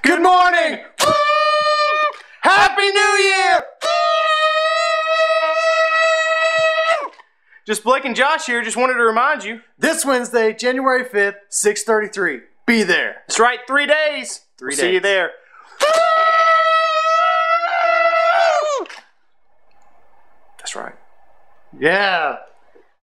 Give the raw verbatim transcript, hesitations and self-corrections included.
Good morning! Happy New Year! Just Blake and Josh here, just wanted to remind you. This Wednesday, January fifth, six thirty-three. Be there. That's right, three days. Three we'll days. See you there. That's right. Yeah.